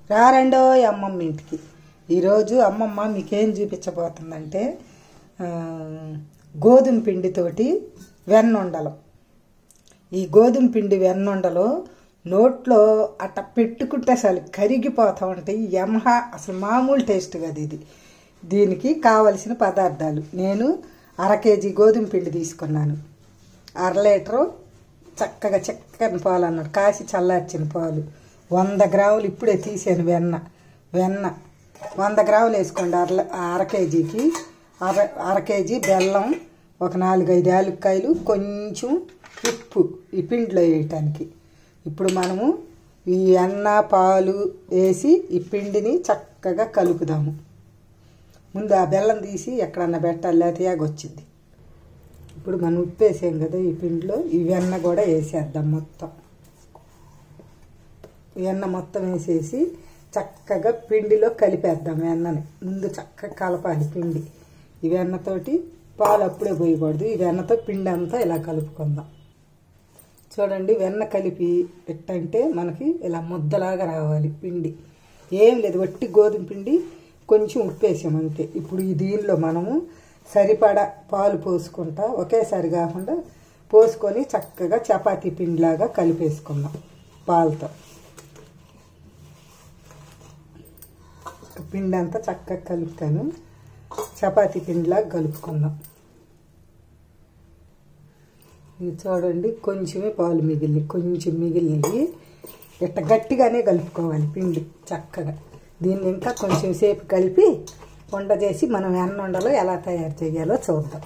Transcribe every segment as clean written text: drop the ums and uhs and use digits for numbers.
రారండో అమ్మమ్మ ఇంటికి. ఈరోజు అమ్మమ్మ మీకేం చూపించబోతుందంటే గోధుమ పిండితోటి వెన్నుండలు. ఈ గోధుమ పిండి వెన్నుండలు నోట్లో అట్ట పెట్టుకుంటే అసలు కరిగిపోతూ ఉంటాయి. అసలు మామూలు టేస్ట్ కదా ఇది. దీనికి కావలసిన పదార్థాలు నేను 1/2 కేజీ గోధుమ పిండి తీసుకున్నాను. 1/2 లీటరు చక్కగా చిక్కని పాలు అన్నాడు, కాసి చల్లార్చిన పాలు. 100 గ్రాములు ఇప్పుడే తీసాను వెన్న 100 గ్రాములు వేసుకోండి. 1/2 కేజీకి 1/2 కేజీ బెల్లం, ఒక 4-5 యాలక్కాయలు, కొంచెం ఉప్పు ఈ పిండిలో వేయటానికి. ఇప్పుడు మనము ఈ వెన్న పాలు వేసి ఈ పిండిని చక్కగా కలుపుదాము. ముందు ఆ బెల్లం తీసి ఎక్కడన్నా పెట్టాలి, లేకపోతే వచ్చింది. ఇప్పుడు మనం ఉప్పు వేసాం కదా ఈ పిండిలో, ఈ వెన్న కూడా వేసేద్దాం. మొత్తం వెన్న మొత్తం వేసేసి చక్కగా పిండిలో కలిపేద్దాం. వెన్నని ముందు చక్కగా కలపాలి పిండి. ఈ వెన్నతోటి పాలు అప్పుడే పోయకూడదు. ఈ వెన్నతో పిండి అంతా ఇలా కలుపుకుందాం. చూడండి, వెన్న కలిపి ఎట్టంటే మనకి ఇలా ముద్దలాగా రావాలి పిండి. ఏం లేదు, వట్టి గోధుమ పిండి కొంచెం ఉప్పు వేసామంతే. ఇప్పుడు ఈ దీనిలో మనము సరిపడా పాలు పోసుకుంటా, ఒకేసారి కాకుండా పోసుకొని చక్కగా చపాతీ పిండిలాగా కలిపేసుకుందాం. పాలతో పిండి అంతా చక్కగా కలుపుతాను. చపాతీ పిండిలాగా కలుపుకుందాం. ఇది చూడండి, కొంచెమే పాలు కొంచెం మిగిలినవి ఇట్ట గట్టిగానే కలుపుకోవాలి పిండి చక్కగా. దీన్ని ఇంకా కొంచెం సేపు కలిపి ఉండ చేసి మనం వెన్నుండలు ఎలా తయారు చేయాలో చూద్దాం.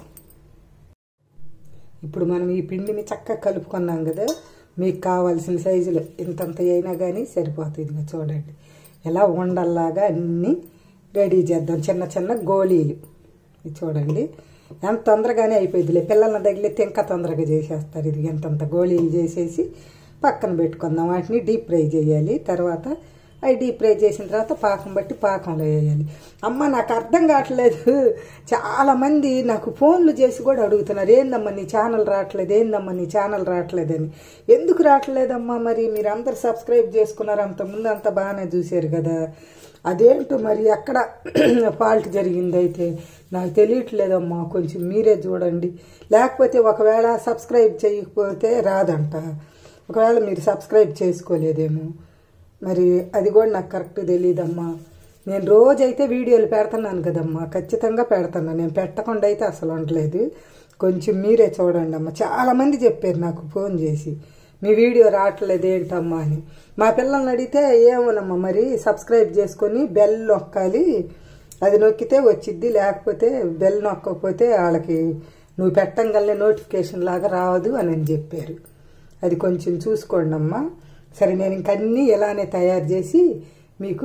ఇప్పుడు మనం ఈ పిండిని చక్కగా కలుపుకున్నాం కదా, మీకు కావాల్సిన సైజులో ఇంతంత అయినా కానీ సరిపోతుంది. చూడండి, ఇలా ఉండల్లాగా అన్నీ రెడీ చేద్దాం. చిన్న చిన్న గోళీలు. ఇది చూడండి, ఎంత తొందరగానే అయిపోయిందిలే. పిల్లల్ని తగిలితే ఇంకా తొందరగా చేసేస్తారు. ఇది ఎంతంత గోళీలు చేసేసి పక్కన పెట్టుకుందాం. వాటిని డీప్ ఫ్రై చేయాలి. తర్వాత అవి డీప్ ఫ్రై చేసిన తర్వాత పాకం బట్టి పాకంలో వేయాలి. అమ్మ, నాకు అర్థం కావట్లేదు. చాలామంది నాకు ఫోన్లు చేసి కూడా అడుగుతున్నారు, ఏందమ్మా నీ ఛానల్ రావట్లేదు, ఏందమ్మా నీ ఛానల్ రావట్లేదని. ఎందుకు రావట్లేదమ్మా? మరి మీరు అందరు సబ్స్క్రైబ్ చేసుకున్నారు, అంతకుముందు అంతా బాగానే చూశారు కదా, అదేంటో మరి ఎక్కడ ఫాల్ట్ జరిగింది అయితే నాకు తెలియట్లేదమ్మా. కొంచెం మీరే చూడండి. లేకపోతే ఒకవేళ సబ్స్క్రైబ్ చేయకపోతే రాదంట. ఒకవేళ మీరు సబ్స్క్రైబ్ చేసుకోలేదేమో, మరి అది కూడా నాకు కరెక్ట్ తెలియదమ్మా. నేను రోజైతే వీడియోలు పెడుతున్నాను కదమ్మా, ఖచ్చితంగా పెడుతున్నాను. నేను పెట్టకుండా అయితే అసలు ఉండలేదు. కొంచెం మీరే చూడండి అమ్మ. చాలామంది చెప్పారు నాకు ఫోన్ చేసి, మీ వీడియో రావట్లేదు ఏంటమ్మా అని. మా పిల్లల్ని అడిగితే ఏమోనమ్మా, మరి సబ్స్క్రైబ్ చేసుకొని బెల్ నొక్కాలి, అది నొక్కితే వచ్చిద్ది, లేకపోతే బెల్ నొక్కకపోతే వాళ్ళకి నువ్వు పెట్టంగానే నోటిఫికేషన్ లాగా రావదు అని చెప్పారు. అది కొంచెం చూసుకోండి అమ్మా. సరే, నేను ఇంకన్నీ ఇలానే తయారు చేసి మీకు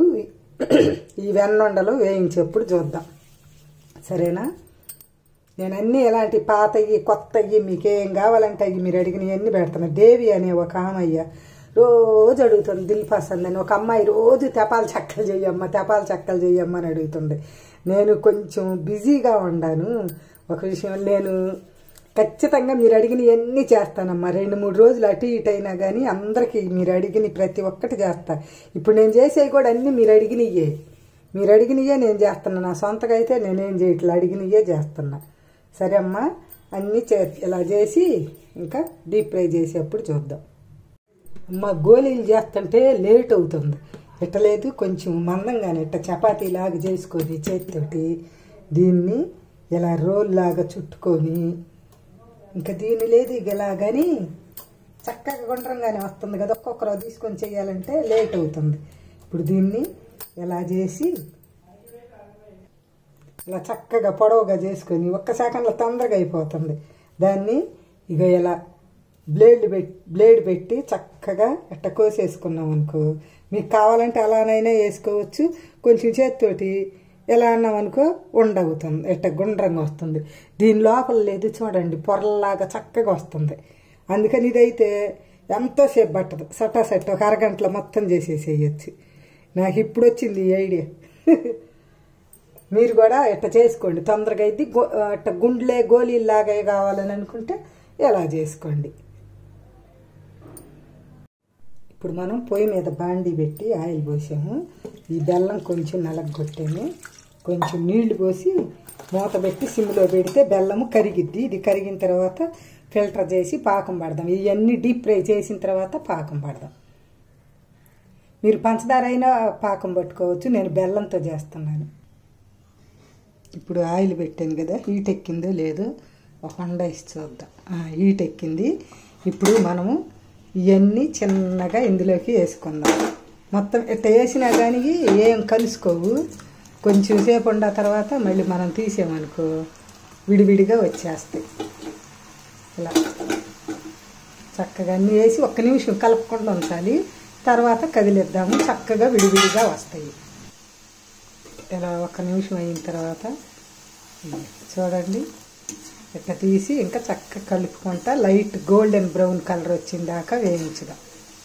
ఈ వెన్నుండలు వేయించేప్పుడు చూద్దాం, సరేనా? నేను అన్నీ ఎలాంటి పాతవి కొత్తవి మీకేం కావాలంటే అవి మీరు అడిగినవన్నీ పెడతాను. దేవి అనే ఒక అమ్మాయి రోజు అడుగుతుంది, దిల్ పసంద్ అని ఒక అమ్మాయి రోజు తెపాలు చెక్కలు చెయ్యమ్మా అని అడుగుతుంది. నేను కొంచెం బిజీగా ఉన్నాను. ఒక విషయం, నేను ఖచ్చితంగా మీరు అడిగినవన్నీ చేస్తానమ్మా. 2-3 రోజులు అటు ఇటు అయినా కానీ అందరికీ మీరు అడిగిన ప్రతి ఒక్కటి చేస్తా. ఇప్పుడు నేను చేసేవి కూడా అన్నీ మీరు అడిగినయే నేను చేస్తున్నా. నా సొంతగా అయితే నేనేం చేయట్లేదు, అడిగినయే చేస్తున్నా. సరే అమ్మా, అన్నీ ఇలా చేసి ఇంకా డీప్ ఫ్రై చేసేప్పుడు చూద్దాం. అమ్మ, గోళీలు చేస్తుంటే లేట్ అవుతుంది. ఇట్టలేదు, కొంచెం మందంగానే ఇట్ట చపాతీలాగా చేసుకొని చేతితోటి దీన్ని ఇలా రోల్ లాగా చుట్టుకొని, ఇంకా దీని లేదు ఇక ఇలాగని చక్కగా గుండ్రంగానే వస్తుంది కదా. ఒక్కొక్కరు తీసుకొని చేయాలంటే లేట్ అవుతుంది. ఇప్పుడు దీన్ని ఇలా చేసి ఇలా చక్కగా పొడవుగా చేసుకొని ఒక్క సెకండ్లో తొందరగా అయిపోతుంది. దాన్ని ఇక ఇలా బ్లేడ్ పెట్టి చక్కగా ఇట్ట కోసేసుకున్నాం అనుకో, మీకు కావాలంటే అలానైనా వేసుకోవచ్చు. కొంచెం చేతితోటి ఎలా అన్నాం అనుకో ఉండవుతుంది, ఇట్ట గుండ్రంగా వస్తుంది. దీని లోపల లేదు చూడండి, పొరల్లాగా చక్కగా వస్తుంది. అందుకని ఇదైతే ఎంతోసేపు పట్టదు, సటాసట్ ఒక అరగంటలో మొత్తం చేసేసేయచ్చు. నాకు ఇప్పుడు వచ్చింది ఈ ఐడియా. మీరు కూడా ఇట్ట చేసుకోండి, తొందరగా అయితే. ఇట్ట గుండ్లే గోళీలాగా కావాలని అనుకుంటే ఎలా చేసుకోండి. ఇప్పుడు మనం పొయ్యి మీద బాండీ పెట్టి ఆయిల్ పోసాము. ఈ బెల్లం కొంచెం నలగొట్టాము. కొంచెం నీళ్లు పోసి మూత పెట్టి సిమ్లో పెడితే బెల్లము కరిగిద్ది. ఇది కరిగిన తర్వాత ఫిల్టర్ చేసి పాకం పడదాం. ఇవన్నీ డీప్ ఫ్రై చేసిన తర్వాత పాకం పడదాం. మీరు పంచదార అయినా పాకం పట్టుకోవచ్చు. నేను బెల్లంతో చేస్తున్నాను. ఇప్పుడు ఆయిల్ పెట్టాను కదా, హీట్ ఎక్కిందో లేదో ఒక హండ వేసి చూద్దాం. హీట్ ఎక్కింది. ఇప్పుడు మనము ఇవన్నీ చిన్నగా ఇందులోకి వేసుకుందాం. మొత్తం ఇట్లా వేసినా కానీ ఏం కలుసుకోవు. కొంచెం సేపు ఉన్న తర్వాత మళ్ళీ మనం తీసామనుకో విడివిడిగా వచ్చేస్తాయి. ఇలా చక్కగా అన్నీ వేసి ఒక్క నిమిషం కలపకుండా ఉంచాలి. తర్వాత కదిలిద్దాము. చక్కగా విడివిడిగా వస్తాయి. ఇలా ఒక్క నిమిషం అయిన తర్వాత చూడండి ఇట్లా తీసి ఇంకా చక్కగా కలుపుకుంటా లైట్ గోల్డెన్ బ్రౌన్ కలర్ వచ్చిందాకా వేయించుదాం.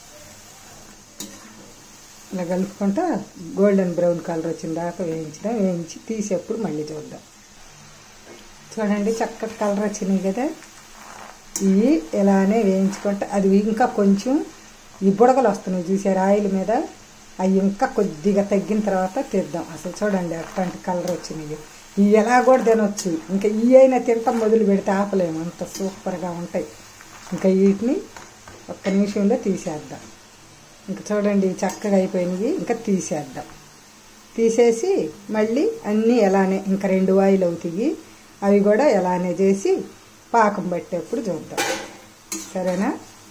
ఇలా కలుపుకుంటా గోల్డెన్ బ్రౌన్ కలర్ వచ్చిందాకా వేయించుదాం. వేయించి తీసేప్పుడు మళ్ళీ చూద్దాం. చూడండి చక్కగా కలర్ వచ్చినాయి కదా. ఇవి ఇలానే వేయించుకుంటా అది ఇంకా కొంచెం ఈ బుడగలు వస్తున్నాయి చూసారు ఆయిల్ మీద. అవి ఇంకా కొద్దిగా తగ్గిన తర్వాత తీద్దాం. అసలు చూడండి అట్లాంటి కలర్ వచ్చినాయి. ఇవి ఎలా కూడా తినొచ్చు. ఇంకా ఇవి అయినా తింటాం మొదలు పెడితే ఆపలేము, అంత సూపర్గా ఉంటాయి. ఇంకా వీటిని ఒక్క నిమిషంలో తీసేద్దాం. ఇంకా చూడండి చక్కగా అయిపోయినవి. ఇంకా తీసేద్దాం. తీసేసి మళ్ళీ అన్నీ ఎలానే ఇంకా 2 వాయిలు అవుతాయి. అవి కూడా ఎలానే చేసి పాకం పట్టేప్పుడు చూద్దాం. సరేనా?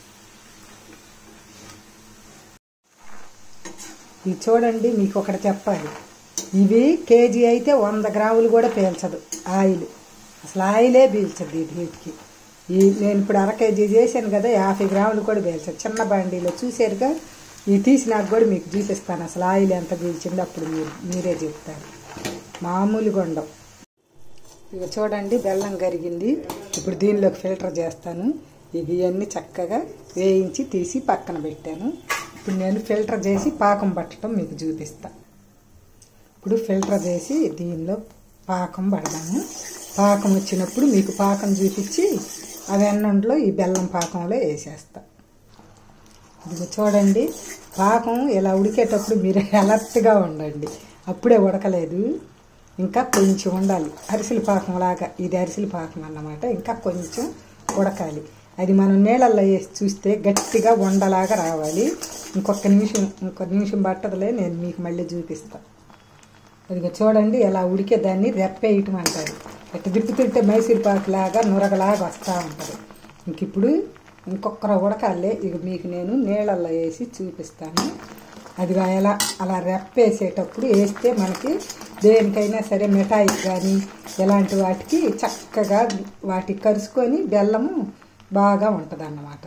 ఇవి చూడండి మీకు ఒకటి చెప్పాలి. ఇవి కేజీ అయితే 100 గ్రాములు కూడా పీల్చదు ఆయిల్. అసలు ఆయిలే పీల్చదు వీటికి. నేను ఇప్పుడు 1/2 కేజీ చేశాను కదా, 50 గ్రాములు కూడా పీల్చదు. చిన్న బండిలో చూసారుగా. ఇవి తీసినాక కూడా మీకు చూపిస్తాను అసలు ఆయిల్ ఎంత పీల్చిందో. అప్పుడు మీరే చెప్తారు. మామూలుగా ఉండవు. ఇక చూడండి బెల్లం కరిగింది. ఇప్పుడు దీనిలోకి ఫిల్టర్ చేస్తాను. ఇవన్నీ చక్కగా వేయించి తీసి పక్కన పెట్టాను. ఇప్పుడు నేను ఫిల్టర్ చేసి పాకం పట్టడం మీకు చూపిస్తా. ఇప్పుడు ఫిల్టర్ చేసి దీనిలో పాకం పడదాము. పాకం వచ్చినప్పుడు మీకు పాకం చూపించి అవి ఎన్నంట్లో ఈ బెల్లం పాకంలో వేసేస్తా. ఇది చూడండి పాకం ఇలా ఉడికేటప్పుడు మీరు అలర్ట్గా ఉండండి. అప్పుడే ఉడకలేదు, ఇంకా కొంచెం ఉండాలి. అరిసెల పాకం లాగా ఇది అరిసెల పాకం అన్నమాట. ఇంకా కొంచెం ఉడకాలి. అది మనం నీళ్ళల్లో వేసి చూస్తే గట్టిగా ఉండలాగా రావాలి. ఇంకొక నిమిషం పట్టదులే, నేను మీకు మళ్ళీ చూపిస్తాను. అదిగో చూడండి ఎలా ఉడికేదాన్ని రెప్పేయటం అంటారు. ఇట్లా తిప్పుతుంటే మైసూర్ పాకు లాగా నురగలాగా వస్తూ ఉంటుంది. ఇప్పుడు ఇంకొకరు ఉడకాలే. ఇక మీకు నేను నీళ్ళల్లో వేసి చూపిస్తాను. అది ఎలా అలా రెప్పేసేటప్పుడు వేస్తే మనకి దేనికైనా సరే మిఠాయికి కానీ ఎలాంటి వాటికి చక్కగా వాటికి కరుచుకొని బెల్లము బాగా ఉంటుంది అన్నమాట.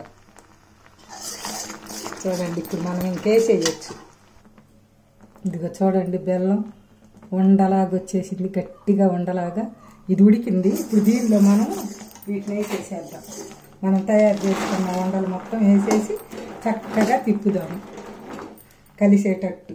చూడండి ఇప్పుడు మనం ఇంకేసేయచ్చు. ఇదిగో చూడండి బెల్లం ఉండలాగా వచ్చేసింది, గట్టిగా ఉండలాగా. ఇది ఉడికింది. ఇప్పుడు దీనిలో మనం వీటిని వేసేసేద్దాం. మనం తయారు చేసుకున్న ఉండలు మొత్తం వేసేసి చక్కగా తిప్పుదాము కలిసేటట్టు.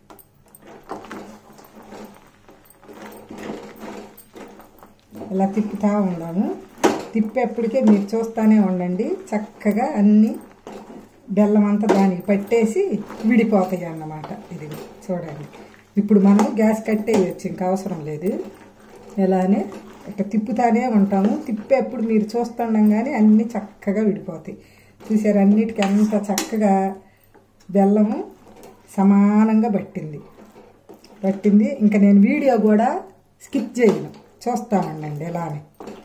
ఇలా తిప్పుతూ ఉందాము. తిప్పేప్పటికే మీరు చూస్తూనే ఉండండి. చక్కగా అన్నీ బెల్లం అంతా దానికి పట్టేసి విడిపోతాయి అన్నమాట. ఇది చూడండి. ఇప్పుడు మనం గ్యాస్ కట్టేయచ్చు, ఇంకా అవసరం లేదు. ఇలానే ఇట్లా తిప్పుతానే ఉంటాము. తిప్పేప్పుడు మీరు చూస్తుండగానే అన్నీ చక్కగా విడిపోతాయి. చూసారు అన్నిటికీ అంత చక్కగా బెల్లము సమానంగా పట్టింది. ఇంకా నేను వీడియో కూడా స్కిప్ చేయను, చూస్తామండి ఇలానే.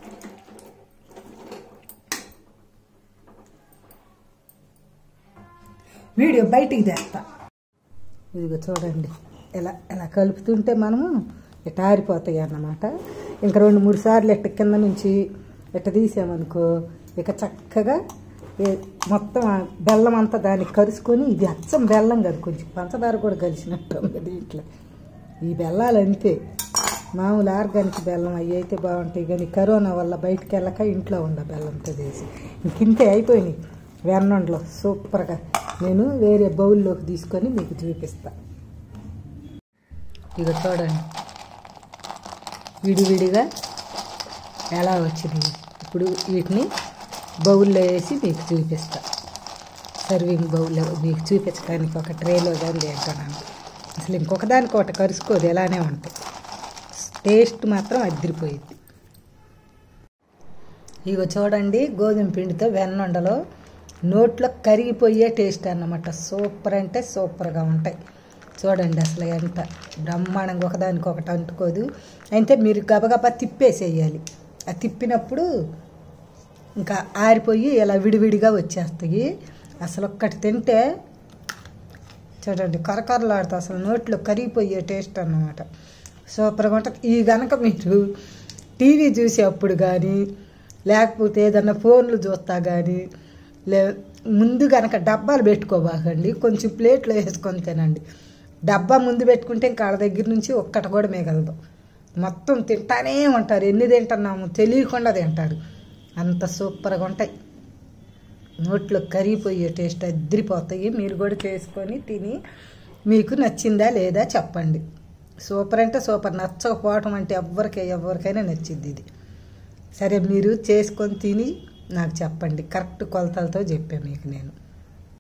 వీడియో బయటికి తెస్తా. ఇదిగో చూడండి ఎలా కలుపుతుంటే మనము ఇట్లా ఆరిపోతాయి అన్నమాట. ఇంకా 2-3 సార్లు ఇట్ట కింద నుంచి ఇట్ట తీసామనుకో ఇక చక్కగా మొత్తం బెల్లం అంతా దానికి కరుచుకొని, ఇది అచ్చం బెల్లం కాదు, కొంచెం పంచదార కూడా కలిసినట్టు ఉంది దీంట్లో. ఈ బెల్లాలు అంతే, మామూలు ఆర్గానిక్ బెల్లం అవి అయితే బాగుంటాయి. కానీ కరోనా వల్ల బయటికి వెళ్ళక ఇంట్లో ఉండ బెల్లంతో చేసి ఇంకింతే అయిపోయినాయి వెన్నండ్లో సూపర్గా. నేను వేరే బౌల్లోకి తీసుకొని మీకు చూపిస్తా. ఇక చూడండి విడివిడిగా ఎలా వచ్చింది. ఇప్పుడు వీటిని బౌల్లో వేసి మీకు చూపిస్తా. సర్వింగ్ బౌల్లో మీకు చూపించడానికి ఒక ట్రేలో కానీ తింటున్నాను. అసలు ఇంకొక దానికి ఒకటి కరుసుకోదు, ఎలానే ఉంటాయి. టేస్ట్ మాత్రం అదిరిపోయింది. ఇగో చూడండి, గోధుమ పిండితో వెన్నుండలో నోట్లో కరిగిపోయే టేస్ట్ అన్నమాట. సూపర్ అంటే సూపర్గా ఉంటాయి. చూడండి అసలు ఎంత బ్రహ్మాండంగా ఒకదానికొకటి అంటుకోదు. అయితే మీరు గబగబా తిప్పేసేయాలి. ఆ తిప్పినప్పుడు ఇంకా ఆరిపోయి ఇలా విడివిడిగా వచ్చేస్తాయి. అసలు ఒక్కటి తింటే చూడండి కరకరలాడుతూ అసలు నోట్లో కరిగిపోయే టేస్ట్ అన్నమాట. సూపర్గా ఉంటుంది. ఈ కనుక మీరు టీవీ చూసేటప్పుడు కానీ లేకపోతే ఏదన్నా ఫోన్లు చూస్తా కానీ ముందు కనుక డబ్బాలు పెట్టుకోబాకండి, కొంచెం ప్లేట్లో వేసుకొని తినండి. డబ్బా ముందు పెట్టుకుంటే ఇంకా వాళ్ళ దగ్గర నుంచి ఒక్కటి కూడా మిగలదు. మొత్తం తింటానే ఉంటారు. ఎన్ని తింటున్నాము తెలియకుండా తింటారు. అంత సూపర్గా ఉంటాయి. నోట్లో కరిగిపోయే టేస్ట్ అదిరిపోతాయి. మీరు కూడా చేసుకొని తిని మీకు నచ్చిందా లేదా చెప్పండి. సూపర్ అంటే సూపర్. నచ్చకపోవటం అంటే ఎవరికైనా నచ్చింది ఇది. సరే మీరు చేసుకొని తిని నాకు చెప్పండి. కరెక్ట్ కొలతలతో చెప్పాను మీకు నేను.